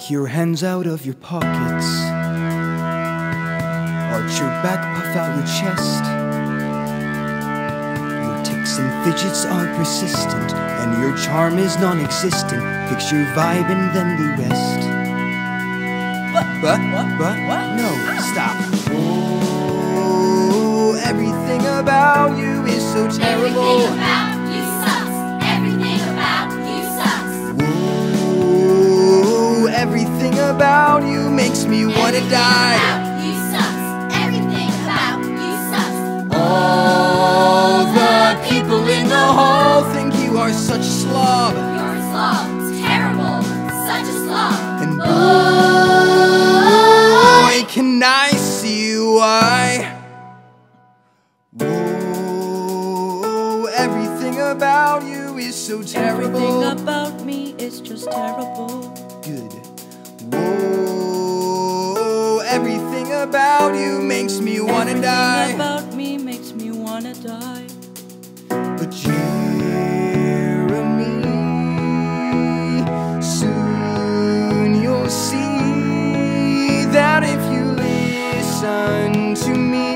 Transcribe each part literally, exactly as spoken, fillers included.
Take your hands out of your pockets, arch your back, puff out your chest. Your tics and fidgets are persistent, and your charm is non-existent. Fix your vibe and then the rest. What? What? What? What? What? No, stop. Oh, everything about you is so terrible. Everything about you sucks. Everything about you sucks. Whoa, everything about you makes me wanna die. About you sucks. Everything about you sucks. All the people in the hall think you are such a slob. You're a slob. It's terrible. Such a slob. And Oh. boy, can I see why. Whoa, everything about you is so terrible. Everything about me is just terrible. Good. Whoa, everything about you makes me wanna Everything die. about me makes me wanna die. But Jeremy, soon you'll see that if you listen to me,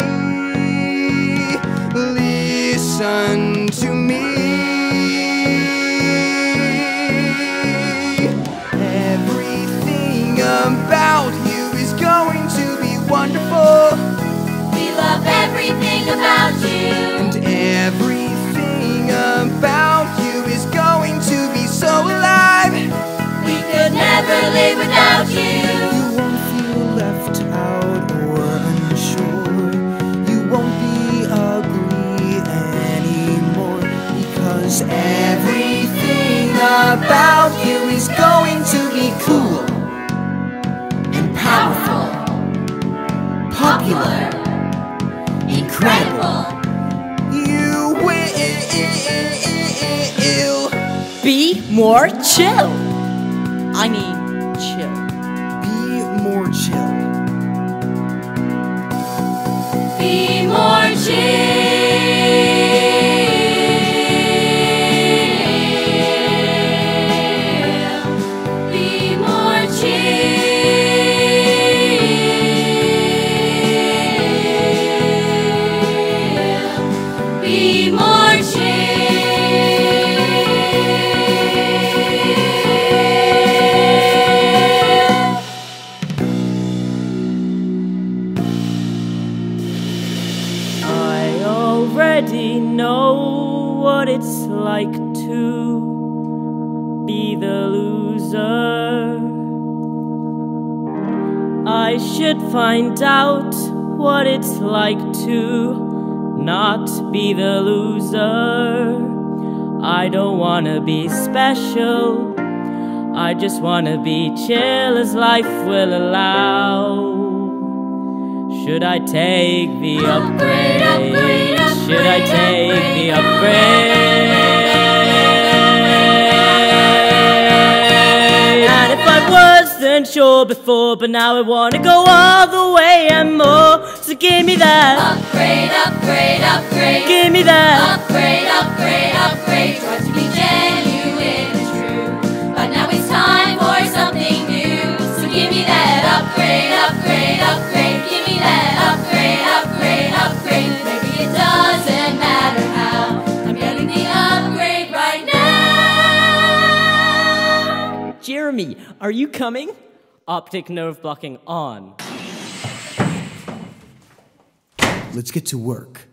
listen to me, everything about you is going to be wonderful. We love everything about you. And everything about you is going to be so alive. We could never live without you. You won't feel left out or unsure. You won't be ugly anymore, because everything about you is going to be cool and powerful, popular, incredible. You will Be more chill. I mean, chill. be more chill. Be more chill. Be more chill. Be more chill. I already know what it's like to be the loser. I should find out what it's like to not be the loser. I don't wanna be special, I just wanna be chill as life will allow. Should I take the upgrade? upgrade, upgrade, Should I take upgrade, the upgrade? And if I wasn't sure before, but now I wanna go all the way and more. So give me that, Upgrade, upgrade, upgrade. give me that. Upgrade, upgrade, upgrade. Try to be genuine and true, but now it's time for something new. So give me that upgrade, upgrade, upgrade. Give me that upgrade, upgrade, upgrade. Maybe it doesn't matter how. I'm getting the upgrade right now. Jeremy, are you coming? Optic nerve blocking on. Let's get to work.